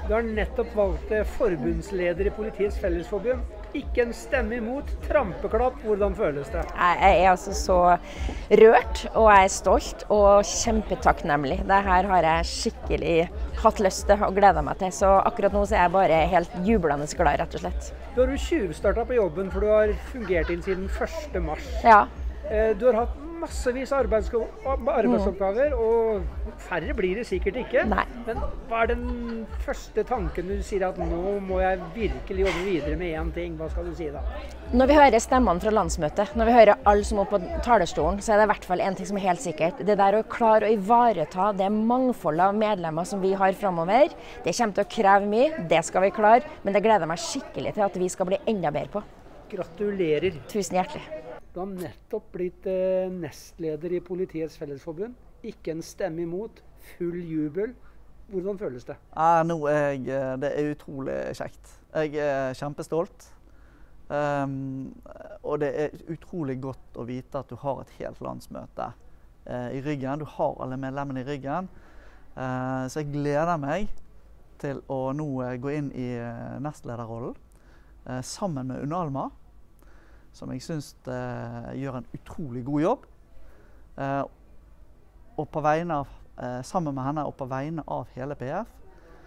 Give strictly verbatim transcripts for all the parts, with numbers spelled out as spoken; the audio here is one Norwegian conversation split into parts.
Du har nettopp valgt forbundsleder i Politiets Fellesforbund. Ikke en stemme imot, trampeklapp. Hvordan føles det? Jeg er altså så rørt, og jeg er stolt og kjempetakknemlig. Dette har jeg skikkelig hatt lyst til og gleda meg til. Så akkurat nå så er jeg bare helt jublende glad, rett og slett. Du har jo tjuvstarta på jobben, for du har fungert inn siden første mars. Ja. Du har hatt massevis av arbeidsoppgaver, mm. og færre blir det sikkert ikke. Nei. Men hva er den første tanken du sier at nå må jeg virkelig jobbe videre med én ting? Hva skal du si da? Når vi hører stemmene fra landsmøtet, når vi hører alle som er på talerstolen, så er det i hvert fall en ting som er helt sikkert. Det der å klare å ivareta det mangfoldet av medlemmer som vi har fremover, det kommer til å kreve mye, det skal vi klare, men det gleder meg skikkelig til at vi skal bli enda bedre på. Gratulerer. Tusen hjertelig. Du har nettopp blitt eh, nestleder i Politiets Fellesforbund. Ikke en stemme imot, full jubel. Hvordan føles det? Ja, nå er jeg, det er utrolig kjekt. Jeg er kjempestolt. Um, og det er utrolig godt å vite at du har et helt landsmøte uh, i ryggen. Du har alle medlemmene i ryggen. Uh, så jeg gleder meg til å nå uh, gå inn i uh, nestlederrollen uh, sammen med Unna Alma, som jeg synes uh, gjør en utrolig god jobb. Uh, og på vegne av, uh, sammen med henne og på vegne av hele P F,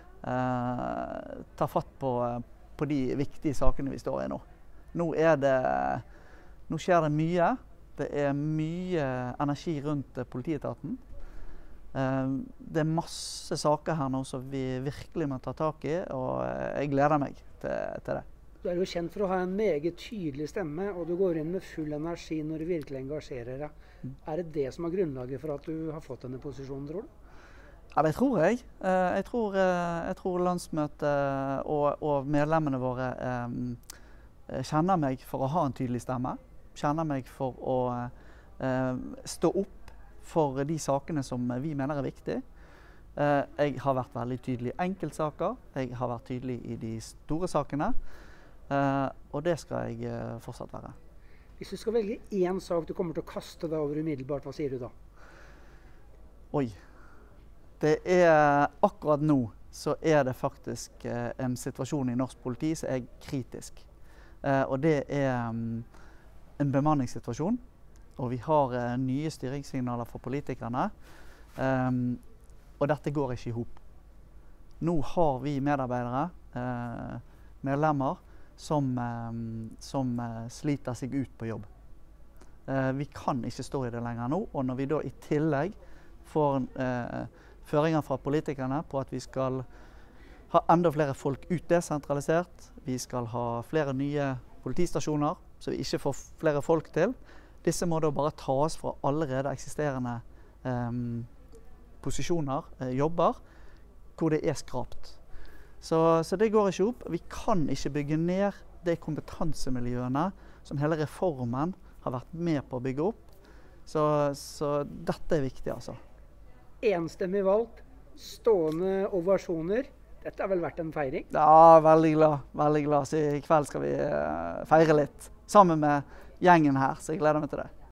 uh, ta fatt på, uh, på de viktige sakene vi står i nå. Nå, er det, nå skjer det mye. Det er mye energi rundt uh, politietaten. Uh, det er masse saker her nå som vi virkelig må ta tak i, og uh, jeg gleder meg til, til det. Du er jo kjent for å ha en meget tydelig stemme, og du går inn med full energi når du virkelig engasjerer deg. Mm. Er det det som er grunnlaget for at du har fått denne posisjonen, tror du? Ja, det tror jeg. Jeg tror, jeg tror landsmøtet og, og medlemmene våre eh, kjenner meg for å ha en tydelig stemme. Kjenner meg for å eh, stå opp for de sakene som vi mener er viktige. Eh, jeg har vært veldig tydelig i enkeltsaker. Jeg har vært tydelig i de store sakene. Uh, og det skal jeg uh, fortsatt være. Hvis du skal velge én sak du kommer til å kaste deg over umiddelbart, hva sier du da? Oi. Det er akkurat nå så er det faktisk uh, en situasjon i norsk politi som er kritisk. Uh, og det er um, en bemanningssituasjon. Og vi har uh, nye styringssignaler fra politikerne. Um, og dette går ikke i hop. Nå har vi medarbeidere, uh, medlemmer, Som, eh, som eh, sliter seg ut på jobb. Eh, vi kan ikke stå i det lenger nå, og når vi da i tillegg får eh, føringer fra politikerne på at vi skal ha enda flere folk ut desentralisert, vi skal ha flere nye politistasjoner, så vi ikke får flere folk til. Disse må da bare tas fra allerede eksisterende eh, posisjoner, eh, jobber, hvor det er skrapt. Så, så det går ikke opp. Vi kan ikke bygge ned de kompetansemiljøene som hele reformen har vært med på å bygge opp. Så, så dette er viktig, altså. Enstemmig valgt, stående ovasjoner. Dette har vel vært en feiring? Ja, veldig glad. Veldig glad. Så i kveld skal vi feire litt sammen med gjengen her, så jeg gleder meg til det.